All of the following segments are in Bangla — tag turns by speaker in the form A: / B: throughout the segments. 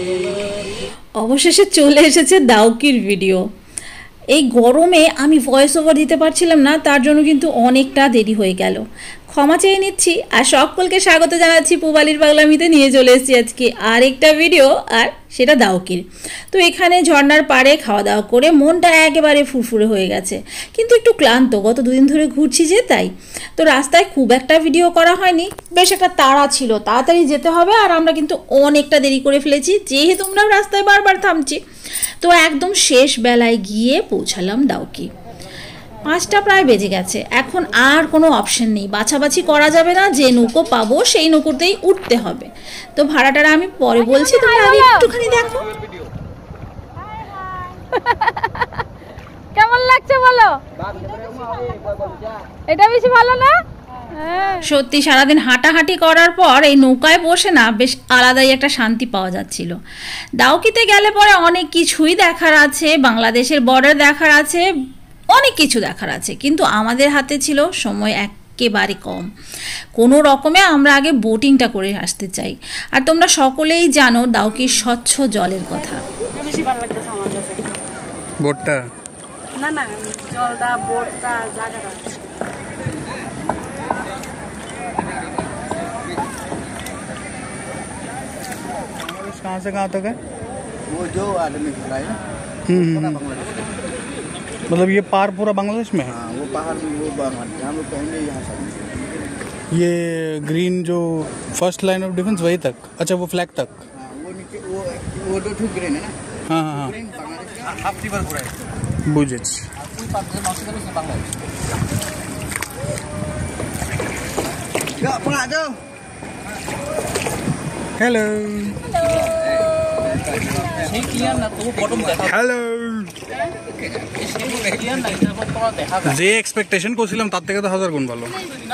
A: অবশেষে চলে এসেছে দাউকির ভিডিও। এই গরমে আমি ভয়েস ওভার দিতে পারছিলাম না, তার জন্য কিন্তু অনেকটা দেরি হয়ে গেল, ক্ষমা চেয়ে নিচ্ছি। আর সকলকে স্বাগত জানাচ্ছি পুবালির পাগলামিতে। নিয়ে চলে এসেছি আজকে আরেকটা ভিডিও, আর সেটা দাউকির। তো এখানে ঝর্ণার পাড়ে খাওয়া দাওয়া করে মনটা একেবারে ফুরফুরে হয়ে গেছে, কিন্তু একটু ক্লান্ত, গত দুদিন ধরে ঘুরছি যে, তাই। তো রাস্তায় খুব একটা ভিডিও করা হয়নি, বেশ একটা তাড়া ছিল, তাড়াতাড়ি যেতে হবে। আর আমরা কিন্তু অনেকটা দেরি করে ফেলেছি, যেহেতু আমরা রাস্তায় বারবার থামছি। তো একদম শেষ বেলায় গিয়ে পৌঁছালাম দাউকি। 5টা প্রায় বেজে গেছে। এখন আর কোনো অপশন নেই, বাছাবাছি করা যাবে না, যে নৌকো পাবো সেই নৌকোতেই উঠতে হবে। তো ভাড়াটারা আমি পরে বলছি, তুমি আগে একটুখানি দেখো
B: কেমন লাগছে বলো। এটা বেশি ভালো না?
A: সত্যি সারাদিন হাঁটাহাঁটি করার পর এই নৌকায় বসে না বেশ আলাদাই একটা শান্তি পাওয়া যাচ্ছিল। দাউকিতে গেলে পরে অনেক কিছুই দেখার আছে, বাংলাদেশের বর্ডার দেখার আছে, অনেক কিছু দেখার আছে, কিন্তু আমাদের হাতে ছিল সময় একেবারে কম। কোনো রকমে আমরা আগে বোটিংটা করে আসতে চাই। আর তোমরা সকলেই জানো দাউকির স্বচ্ছ জলের কথা।
B: বেশি ভালো লাগতেছে আমার কাছে।
A: বোটটা
B: না না, জলটা, বোটটা, জায়গাটা।
C: कहाँ से कहाँ तक है?
D: वो जो आदमी खड़ा है ना, बांग्लादेश।
C: मतलब ये पार पूरा बांग्लादेश में है?
D: हाँ, वो पहाड़ में वो बांग्लादेश, हम लोग पहले यहाँ से।
C: ये ग्रीन जो फर्स्ट लाइन ऑफ डिफेंस वही तक? अच्छा, वो फ्लैग तक?
D: हाँ, वो नीचे वो दो ठो ग्रीन है ना।
C: हाँ हाँ हाँ,
D: ग्रीन बांग्लादेश का हाफ रिवर पूरा है।
C: बुझेछ।
D: कोई पास से नॉर्थ से बांग्लादेश। जा अपना आ जाओ।
C: Hello hello. যে এক্সপেকটেশন করছিলাম তার থেকে তো 1000 গুণ ভালো।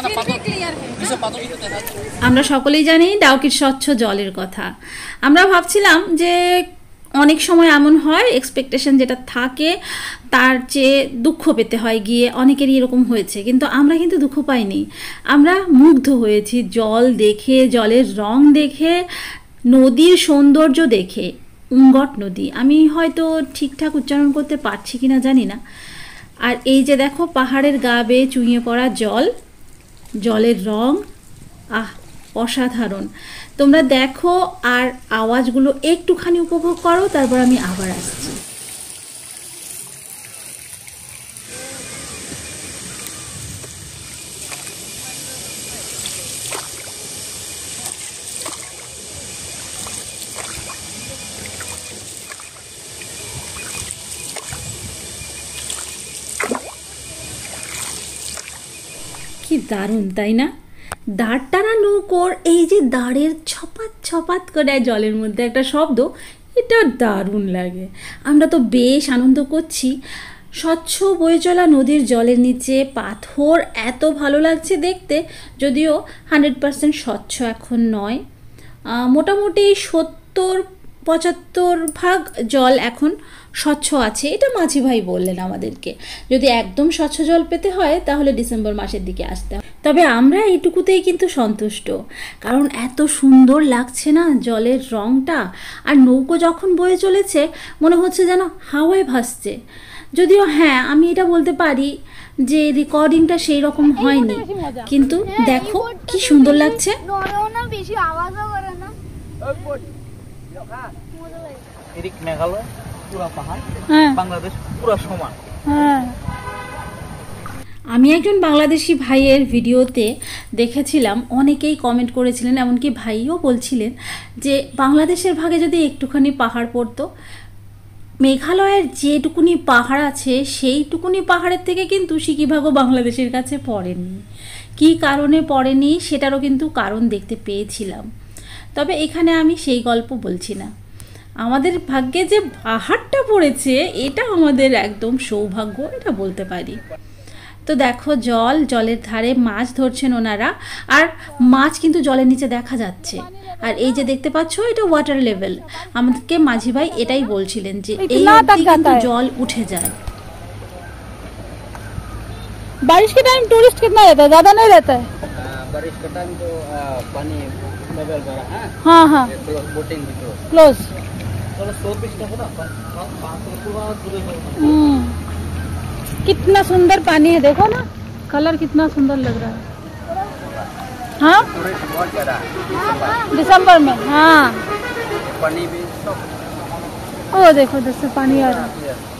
A: আমরা সকলেই জানি দাউকির স্বচ্ছ জলের কথা। আমরা ভাবছিলাম যে অনেক সময় এমন হয়, এক্সপেকটেশন যেটা থাকে তার চেয়ে দুঃখ পেতে হয় গিয়ে, অনেকেরই এরকম হয়েছে, কিন্তু আমরা কিন্তু দুঃখ পাইনি। আমরা মুগ্ধ হয়েছি জল দেখে, জলের রং দেখে, নদীর সৌন্দর্য দেখে। উঙ্গট নদী, আমি হয়তো ঠিকঠাক উচ্চারণ করতে পারছি কিনা জানি না। আর এই যে দেখো পাহাড়ের গা বেয়ে চুঁইয়ে পড়া জল, জলের রং, আহ অসাধারণ। তোমরা দেখো আর আওয়াজগুলো একটুখানি উপভোগ করো, তারপর আমি আবার আসছি। কি দারুণ, তাই না? দাঁড় টানা নৌকোর এই যে দাঁড়ের ছপাত ছপাত করে জলের মধ্যে একটা শব্দ, এটা দারুণ লাগে। আমরা তো বেশ আনন্দ করছি। স্বচ্ছ বয়ে চলা নদীর জলের নিচে পাথর এত ভালো লাগছে দেখতে, যদিও 100% স্বচ্ছ এখন নয়। মোটামুটি 70-75 জল এখন স্বচ্ছ আছে, এটা মাঝি ভাই বললেন আমাদেরকে। যদি একদম স্বচ্ছ জল পেতে হয় তাহলে ডিসেম্বর মাসের দিকে আসতে হবে। তবে আমরা এইটুকুতেই কিন্তু সন্তুষ্ট, কারণ এত সুন্দর লাগছে না জলের রংটা। আর নৌকো যখন বয়ে চলেছে মনে হচ্ছে যেন হাওয়ায় ভাসছে। যদিও হ্যাঁ, আমি এটা বলতে পারি যে রেকর্ডিংটা সেই রকম হয়নি, কিন্তু দেখো কি সুন্দর লাগছে।
D: এদিক মেঘালয় পুরো পাহাড়, বাংলাদেশ পুরো সমান।
A: আমি একজন বাংলাদেশি ভাইয়ের ভিডিওতে দেখেছিলাম, অনেকেই কমেন্ট করেছিলেন, এমনকি ভাইও বলছিলেন যে বাংলাদেশের ভাগে যদি একটুখানি পাহাড় পড়তো। মেঘালয়ের যেটুকুনি পাহাড় আছে সেইটুকুনি পাহাড়ের থেকে কিন্তু সিকিভাগও বাংলাদেশের কাছে পড়েনি। কী কারণে পড়েনি সেটারও কিন্তু কারণ দেখতে পেয়েছিলাম। তবে এখানে আমি সেই গল্প বলছি না। আমাদের ভাগ্যে যে পাহাড়টা পড়েছে এটা আমাদের একদম সৌভাগ্য, এটা বলতে পারি। তো দেখো জলের ধারে মাছ ধরছেন ওনারা, আর মাছ কিন্তু জলের নিচে দেখা যাচ্ছে। আর এই যে দেখতে পাচ্ছ এটা ওয়াটার লেভেল। আমাদেরকে মাঝি ভাই এটাই বলছিলেন যে এই অবধি কিন্তু জল উঠে যায়।
B: बारिश के टाइम टूरिस्ट कितना रहता है? ज्यादा नहीं रहता है?
D: बारिश का टाइम तो पानी लेवल बढ़ा है।
B: हाँ हाँ,
D: बोटिंग भी
B: क्लोज। कितना सुंदर पानी है, देखो ना कलर कितना सुंदर लग रहा है। हाँ दिसंबर में, हाँ
D: पानी भी सब
B: ओ देखो उधर से पानी आ रहा है।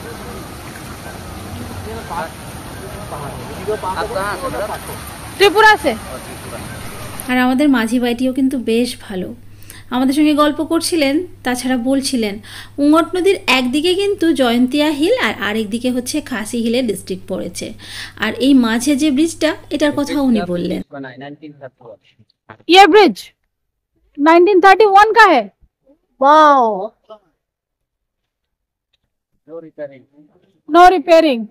B: त्रिपुरा से।
A: আর আমাদের মাঝি ভাইটিও কিন্তু বেশ ভালো, আমাদের সঙ্গে গল্প করছিলেন, তাছাড়া বলছিলেন উঙ্গট নদীর একদিকে কিন্তু জয়ন্তিয়া হিল আর আরেকদিকে হচ্ছে খাসি হিলের ডিস্ট্রিক্ট পড়েছে, আর এই মাঝে যে ব্রিজটা এটার কথা উনি বললেন।
B: ये ब्रिज 1931 का है। Wow, no repairing.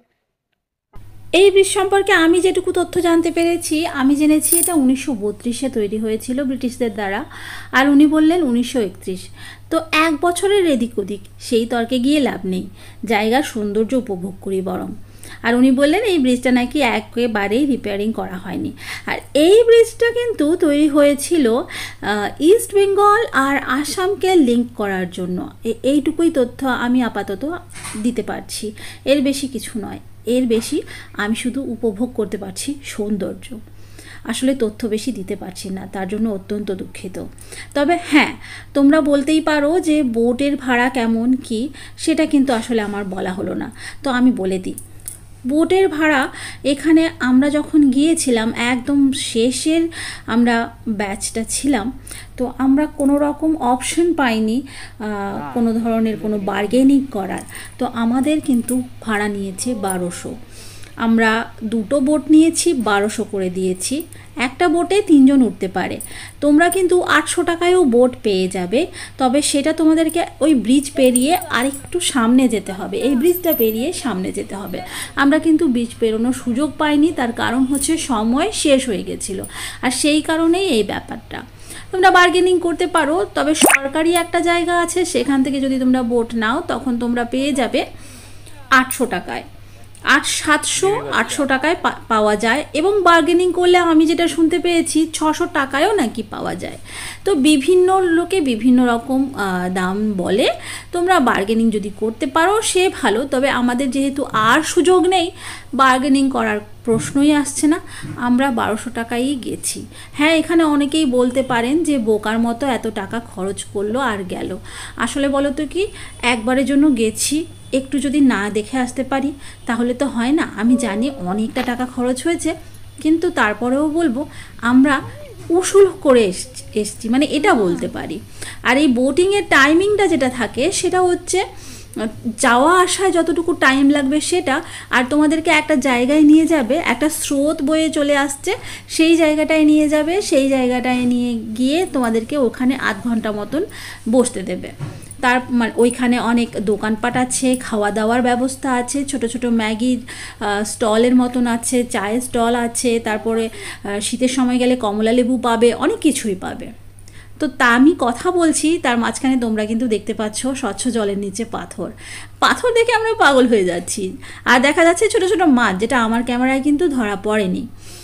A: এই ব্রিজ সম্পর্কে আমি যেটুকু তথ্য জানতে পেরেছি, আমি জেনেছি এটা 1932-এ তৈরি হয়েছিল ব্রিটিশদের দ্বারা, আর উনি বললেন 1931। তো এক বছরের এদিক ওদিক সেই তর্কে গিয়ে লাভ নেই, জায়গার সৌন্দর্য উপভোগ করি বরং। আর উনি বললেন এই ব্রিজটা নাকি একেবারেই রিপেয়ারিং করা হয়নি, আর এই ব্রিজটা কিন্তু তৈরি হয়েছিল ইস্ট বেঙ্গল আর আসামকে লিঙ্ক করার জন্য। এইটুকুই তথ্য আমি আপাতত দিতে পারছি, এর বেশি কিছু নয়। এর বেশি আমি শুধু উপভোগ করতে পারছি সৌন্দর্য, আসলে তথ্য বেশি দিতে পারছি না, তার জন্য অত্যন্ত দুঃখিত। তবে হ্যাঁ, তোমরা বলতেই পারো যে বোটের ভাড়া কেমন কি, সেটা কিন্তু আসলে আমার বলা হলো না, তো আমি বলে দিই। বোটের ভাড়া এখানে আমরা যখন গিয়েছিলাম একদম শেষের আমরা ব্যাচটা ছিলাম, তো আমরা কোনো রকম অপশন পাইনি কোনো ধরনের কোনো বার্গেনিং করার, তো আমাদের কিন্তু ভাড়া নিয়েছে 1200। আমরা দুটো বোট নিয়েছি, 1200 করে দিয়েছি। একটা বোটে 3 জন উঠতে পারে। তোমরা কিন্তু 800 টাকায়ও বোট পেয়ে যাবে, তবে সেটা তোমাদেরকে ওই ব্রিজ পেরিয়ে আরেকটু সামনে যেতে হবে, এই ব্রিজটা পেরিয়ে সামনে যেতে হবে। আমরা কিন্তু ব্রিজ পেরোনোর সুযোগ পাইনি, তার কারণ হচ্ছে সময় শেষ হয়ে গেছিলো, আর সেই কারণেই এই ব্যাপারটা। তোমরা বার্গেনিং করতে পারো, তবে সরকারি একটা জায়গা আছে, সেখান থেকে যদি তোমরা বোট নাও তখন তোমরা পেয়ে যাবে 800 টাকায়। 700-800 টাকায় পাওয়া যায়, এবং বার্গেনিং করলে আমি যেটা শুনতে পেয়েছি 600 টাকায়ও নাকি পাওয়া যায়। তো বিভিন্ন লোকে বিভিন্ন রকম দাম বলে, তোমরা বার্গেনিং যদি করতে পারো সে ভালো, তবে আমাদের যেহেতু আর সুযোগ নেই, বার্গেনিং করার প্রশ্নই আসছে না, আমরা 1200 টাকাই গেছি। হ্যাঁ, এখানে অনেকেই বলতে পারেন যে বোকার মতো এত টাকা খরচ করলো আর গেল। আসলে বলো তো কি, একবারের জন্য গেছি, একটু যদি না দেখে আসতে পারি তাহলে তো হয় না। আমি জানি অনেকটা টাকা খরচ হয়েছে, কিন্তু তারপরেও বলবো আমরা উসুল করে এসছি, মানে এটা বলতে পারি। আর এই বোটিংয়ের টাইমিংটা যেটা থাকে সেটা হচ্ছে যাওয়া আসায় যতটুকু টাইম লাগবে সেটা, আর তোমাদেরকে একটা জায়গায় নিয়ে যাবে, একটা স্রোত বয়ে চলে আসছে, সেই জায়গাটায় নিয়ে যাবে, সেই জায়গাটায় নিয়ে গিয়ে তোমাদেরকে ওখানে আধ ঘন্টা মতন বসতে দেবে। তার ওইখানে অনেক দোকানপাট আছে, খাওয়া দাওয়ার ব্যবস্থা আছে, ছোট ছোট ম্যাগির স্টলের মতন আছে, চায়ের স্টল আছে, তারপরে শীতের সময় গেলে কমলা লেবু পাবে, অনেক কিছুই পাবে। তো তা আমি কথা বলছি, তার মাঝখানে তোমরা কিন্তু দেখতে পাচ্ছ স্বচ্ছ জলের নিচে পাথর। পাথর দেখে আমরা পাগল হয়ে যাচ্ছি, আর দেখা যাচ্ছে ছোট ছোট মাছ, যেটা আমার ক্যামেরায় কিন্তু ধরা পড়েনি।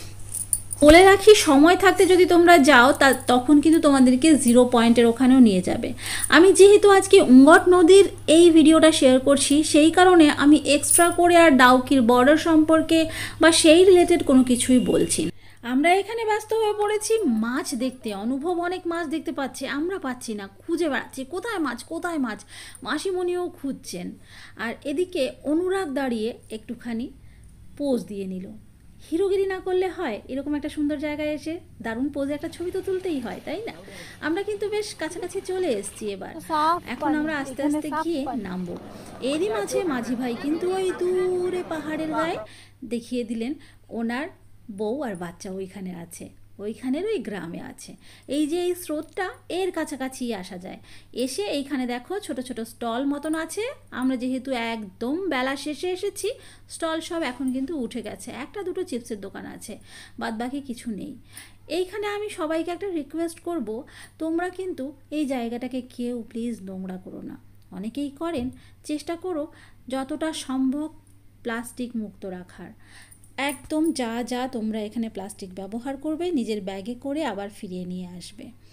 A: বলে রাখি, সময় থাকতে যদি তোমরা যাও তখন কিন্তু তোমাদেরকে 0 পয়েন্টের ওখানেও নিয়ে যাবে। আমি যেহেতু আজকে উঙ্গট নদীর এই ভিডিওটা শেয়ার করছি, সেই কারণে আমি এক্সট্রা করে আর ডাউকির বর্ডার সম্পর্কে বা সেই রিলেটেড কোনো কিছুই বলছি না। আমরা এখানে ব্যস্ত হয়ে পড়েছি মাছ দেখতে। অনুভব অনেক মাছ দেখতে পাচ্ছে, আমরা পাচ্ছি না, খুঁজে বেড়াচ্ছি কোথায় মাছ কোথায় মাছ, মাসিমণিও খুঁজছেন। আর এদিকে অনুরাগ দাঁড়িয়ে একটুখানি পোজ দিয়ে নিল। হিরোগিরি না করলে হয়, এরকম একটা সুন্দর জায়গায় এসে দারুণ পোজে একটা ছবি তো তুলতেই হয়, তাই না? আমরা কিন্তু বেশ কাছাকাছি চলে এসেছি এবার, এখন আমরা আস্তে আস্তে গিয়ে নামবো। এরই মাঝে মাঝি ভাই কিন্তু ওই দূরে পাহাড়ের গায়ে দেখিয়ে দিলেন ওনার বউ আর বাচ্চা ওইখানে আছে, ওইখানের ওই গ্রামে আছে। এই যে এই স্রোতটা, এর কাছাকাছি আসা যায়। এসে এইখানে দেখো ছোট ছোট স্টল মতন আছে। আমরা যেহেতু একদম বেলা শেষে এসেছি, স্টল সব এখন কিন্তু উঠে গেছে, একটা দুটো চিপসের দোকান আছে, বাদ বাকি কিছু নেই। এইখানে আমি সবাইকে একটা রিকোয়েস্ট করব, তোমরা কিন্তু এই জায়গাটাকে কেউ প্লিজ নোংরা করো না। অনেকেই করেন, চেষ্টা করো যতটা সম্ভব প্লাস্টিক মুক্ত রাখার। একদম যা যা তোমরা এখানে প্লাস্টিক ব্যবহার করবে নিজের ব্যাগে করে আবার ফিরিয়ে নিয়ে আসবে।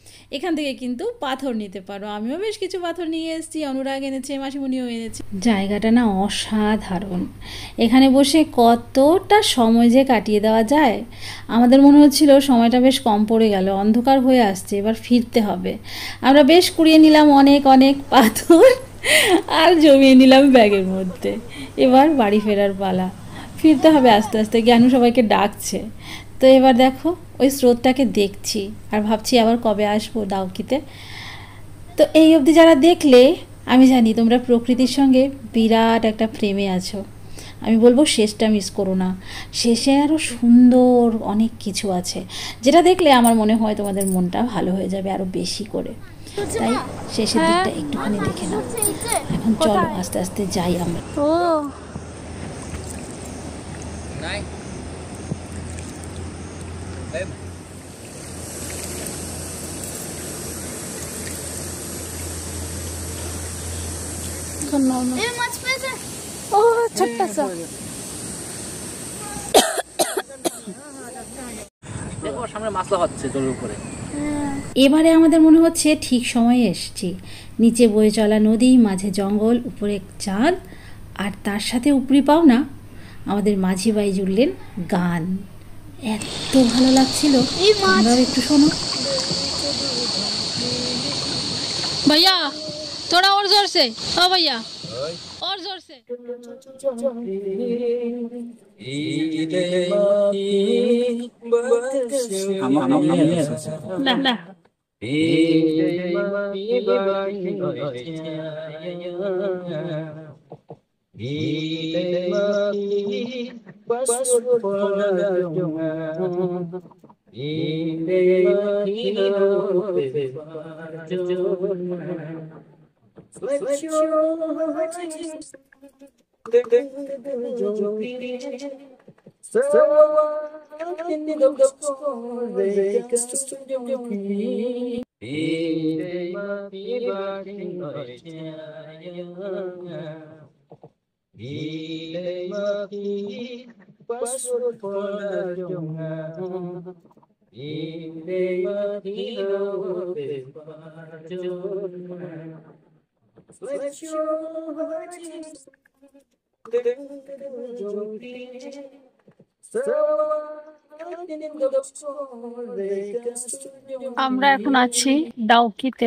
A: এখান থেকে কিন্তু পাথর নিতে পারো। আমিও বেশ কিছু পাথর নিয়ে এসেছি, অনুরাগ এনেছে, মাসিমণিও এনেছে। জায়গাটা না অসাধারণ, এখানে বসে কতটা সময় যে কাটিয়ে দেওয়া যায়। আমাদের মনে হচ্ছিল সময়টা বেশ কম পড়ে গেল, অন্ধকার হয়ে আসছে, এবার ফিরতে হবে। আমরা বেশ কুড়িয়ে নিলাম অনেক অনেক পাথর আর জমিয়ে নিলাম ব্যাগের মধ্যে। এবার বাড়ি ফেরার পালা, ফিরতে হবে আস্তে আস্তে। জ্ঞানু সবাইকে ডাকছে। তো এবার দেখো ওই স্রোতটাকে দেখছি আর ভাবছি আবার কবে আসবো ডাউকিতে। তো এই অবধি যারা দেখলে, আমি জানি তোমরা প্রকৃতির সঙ্গে বিরাট একটা প্রেমে আছো। আমি বলবো শেষটা মিস করো না, শেষে আরও সুন্দর অনেক কিছু আছে, যেটা দেখলে আমার মনে হয় তোমাদের মনটা ভালো হয়ে যাবে আরও বেশি করে। তাই শেষের দিকটা একটুখানি দেখে নাও। এখন চলো আস্তে আস্তে যাই আমরা।
B: ও ও ছোট্টা সা
D: দেখো সামনে মাছলা হচ্ছে জলের উপরে।
A: এবারে আমাদের মনে হচ্ছে ঠিক সময়ে এসেছি। নিচে বয়ে চলা নদী, মাঝে জঙ্গল, উপরে চাঁদ, আর তার সাথে উপরি পাওনা আমাদের মাঝি বাই জুড়লেন গান। এত ভালো লাগছিল, তোমরাও একটু শোনো।
B: भैया थोड़ा और जोर से, ओ भैया और जोर से। ना ना আমরা এখন আছি ডাউকিতে,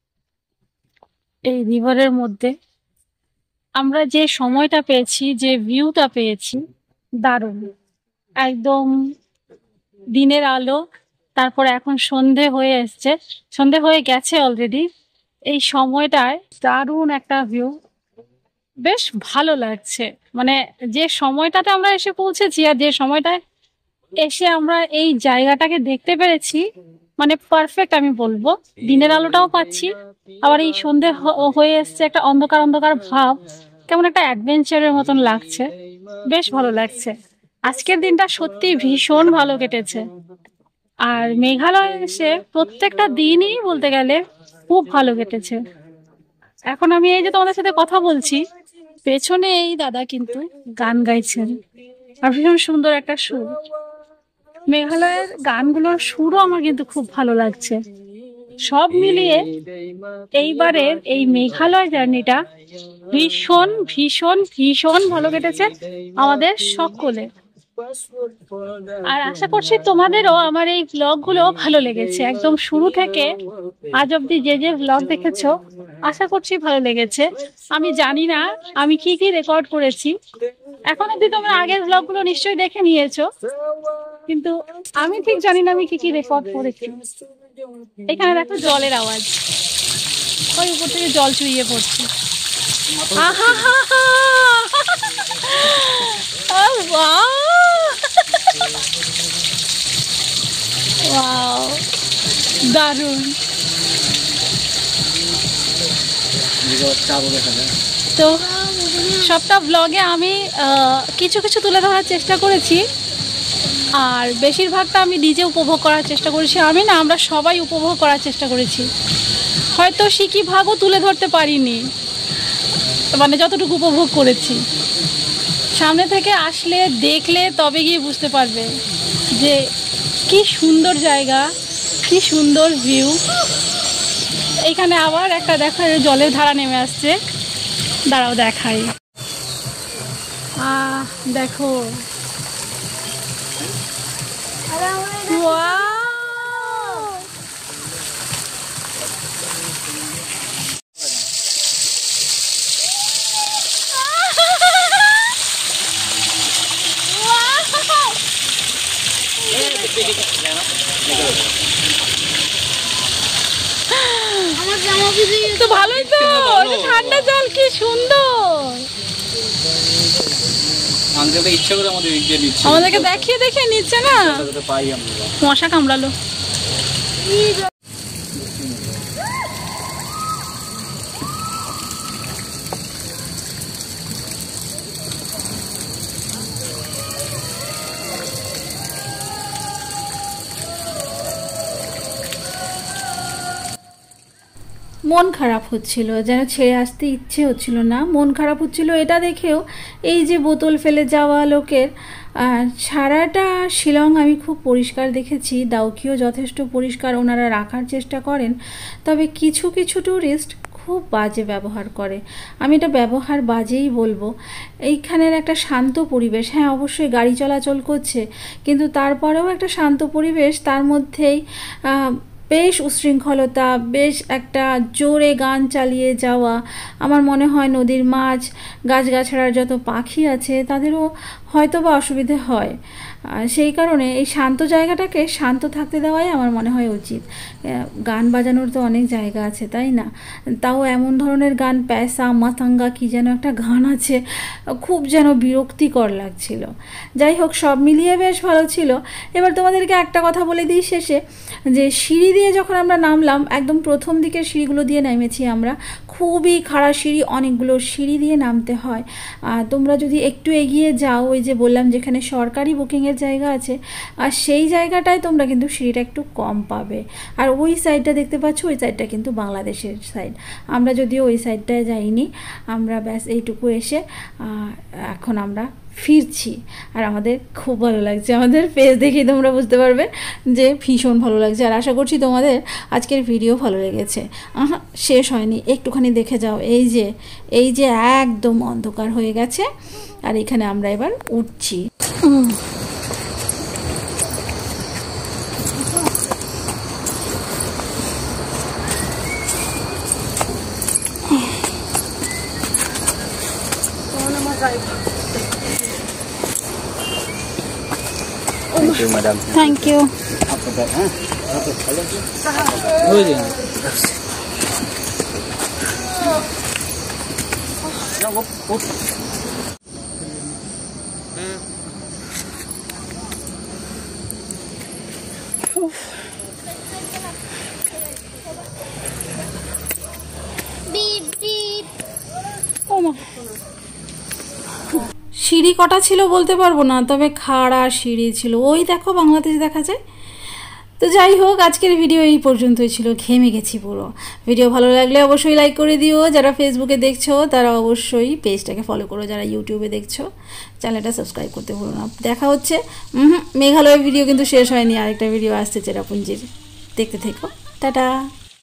B: এই রিভারের মধ্যে। আমরা যে সময়টা পেয়েছি, যে ভিউটা পেয়েছি, দারুণ। একদম দিনের আলো, তারপর এখন সন্ধে হয়ে এসছে, সন্ধে হয়ে গেছে অলরেডি। এই সময়টায় দারুণ একটা ভিউ, বেশ ভালো লাগছে। মানে যে সময়টাতে আমরা এসে পৌঁছেছি আর যে সময়টায় এসে আমরা এই জায়গাটাকে দেখতে পেরেছি, মানে পারফেক্ট আমি বলবো। দিনের আলোটাও পাচ্ছি, আবার এই সন্ধে হয়ে এসছে, একটা অন্ধকার অন্ধকার ভাব, কেমন একটা অ্যাডভেঞ্চারের মতন লাগছে, বেশ ভালো লাগছে। আজকের দিনটা সত্যি ভীষণ ভালো কেটেছে। আর মেঘালয়ে এসে প্রত্যেকটা দিনই বলতে গেলে খুব ভালো কেটেছে। এখন আমি এই যে তোমাদের সাথে কথা বলছি, পেছনে এই দাদা কিন্তু গান গাইছেন, আর ভীষণ সুন্দর একটা সুর। মেঘালয়ের গানগুলোর সুরও আমার কিন্তু খুব ভালো লাগছে। সব মিলিয়ে এইবারের এই মেঘালয় জার্নিটা ভীষণ ভীষণ ভীষণ ভালো কেটেছে আমাদের সকলে। আর আশা করছি তোমাদেরও আমার এই ব্লগগুলো ভালো লেগেছে। একদম শুরু থেকে আজ অব্দি যে যে ব্লগ দেখেছো, আশা করছি ভালো লেগেছে। আমি জানি না আমি কি কি রেকর্ড করেছি, এখন অব্দি তোমরা আগের ব্লগগুলো নিশ্চয়ই দেখে নিয়েছো, কিন্তু আমি ঠিক জানি না আমি কি কি রেকর্ড করেছি। এখানে দেখো জলের আওয়াজ, ওই উপর থেকে জল চুইয়ে পড়ছে। আহা হা হা, ওয়াও, দারুণ। তো সবটা ব্লগে আমি কিছু কিছু তুলে ধরার চেষ্টা করেছি, আর বেশিরভাগটা আমি নিজে উপভোগ করার চেষ্টা করেছি। আমি না, আমরা সবাই উপভোগ করার চেষ্টা করেছি। হয়তো সিকি ভাগও তুলে ধরতে পারিনি, মানে যতটুকু উপভোগ করেছি। সামনে থেকে আসলে দেখলে তবে গিয়ে বুঝতে পারবে যে কি সুন্দর জায়গা, কি সুন্দর ভিউ। এইখানে আবার একটা দেখো জলের ধারা নেমে আসছে, দাঁড়াও দেখাই। দেখো তো ভালোই তো, ঠান্ডা জল কি সুন্দর। আমাদেরকে দেখিয়ে দেখিয়ে নিচ্ছে না, মশা কামড়ালো।
A: মন খারাপ হচ্ছিল, যেন ছেড়ে আসতে ইচ্ছে হচ্ছিল না, মন খারাপ হচ্ছিল এটা দেখেও। এই যে বোতল ফেলে যাওয়া লোকের, সারাটা শিলং আমি খুব পরিষ্কার দেখেছি, ডাউকিও যথেষ্ট পরিষ্কার ওনারা রাখার চেষ্টা করেন। তবে কিছু কিছু ট্যুরিস্ট খুব বাজে ব্যবহার করে, আমি এটা ব্যবহার বাজেই বলবো। এইখানের একটা শান্ত পরিবেশ, হ্যাঁ অবশ্যই গাড়ি চলাচল করছে, কিন্তু তারপরেও একটা শান্ত পরিবেশ, তার মধ্যেই বেশ উশৃঙ্খলতা, বেশ একটা জোরে গান চালিয়ে যাওয়া। আমার মনে হয় নদীর মাছ, গাছগাছড়ার যত পাখি আছে তাদেরও হয়তো বা অসুবিধে হয়। সেই কারণে এই শান্ত জায়গাটাকে শান্ত থাকতে দেওয়াই আমার মনে হয় উচিত। গান বাজানোর তো অনেক জায়গা আছে, তাই না? তাও এমন ধরনের গান, প্যাসা মাতাঙ্গা কি যেন একটা গান আছে, খুব যেন বিরক্তিকর লাগছিল। যাই হোক, সব মিলিয়ে বেশ ভালো ছিল। এবার তোমাদেরকে একটা কথা বলে দিই শেষে, যে সিঁড়ি দিয়ে যখন আমরা নামলাম, একদম প্রথম দিকের সিঁড়িগুলো দিয়ে নেমেছি আমরা, খুবই খাড়া সিঁড়ি, অনেকগুলো সিঁড়ি দিয়ে নামতে হয়। তোমরা যদি একটু এগিয়ে যাও, ওই যে বললাম যেখানে সরকারি বুকিংয়ের জায়গা আছে, আর সেই জায়গাটায় তোমরা কিন্তু সিঁড়িটা একটু কম পাবে। আর ওই সাইডটা দেখতে পাচ্ছ, ওই সাইডটা কিন্তু বাংলাদেশের সাইড। আমরা যদিও ওই সাইডটায় যাইনি, আমরা ব্যাস এইটুকু এসে এখন আমরা ফিরছি। আর আমাদের খুব ভালো লাগছে, আমাদের ফেস দেখেই তোমরা বুঝতে পারবে যে ভীষণ ভালো লাগছে। আর আশা করছি তোমাদের আজকের ভিডিও ভালো লেগেছে। শেষ হয়নি, একটুখানি দেখে যাও। এই যে একদম অন্ধকার হয়ে গেছে, আর এখানে আমরা এবার উঠছি।
D: Thank you, madam.
B: Thank you.
D: आपका बैग, हाँ?
A: সিঁড়ি কটা ছিল বলতে পারবো না, তবে খাড়া সিঁড়ি ছিল। ওই দেখো বাংলাদেশ দেখা যায়। তো যাই হোক, আজকের ভিডিও এই পর্যন্তই ছিল। ঘেমে গেছি পুরো। ভিডিও ভালো লাগলে অবশ্যই লাইক করে দিও। যারা ফেসবুকে দেখছো তারা অবশ্যই পেজটাকে ফলো করো, যারা ইউটিউবে দেখছো চ্যানেলটা সাবস্ক্রাইব করতে ভুলো না। দেখা হচ্ছে মেঘালয়ের ভিডিও কিন্তু শেষ হয়নি, আরেকটা ভিডিও আসছে চেরাপুঞ্জির, দেখতে থেকো। টাটা।